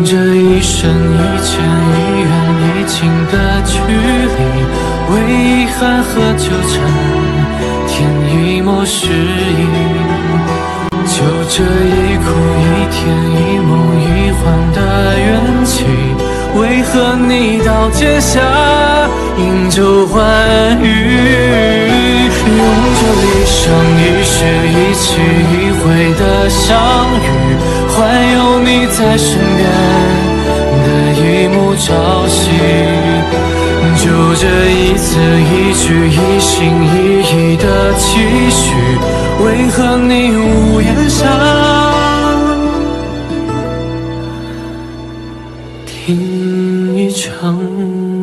这一生一见一远一近的距离，为遗憾和纠缠添一抹诗意。就这一哭一甜一梦一幻的缘起，为何你到天下饮酒欢愉？用这一生一世一期一会的相遇，还有你在身边的一幕朝夕。就这一字一句一心一意的期许，为何你无言上听一场？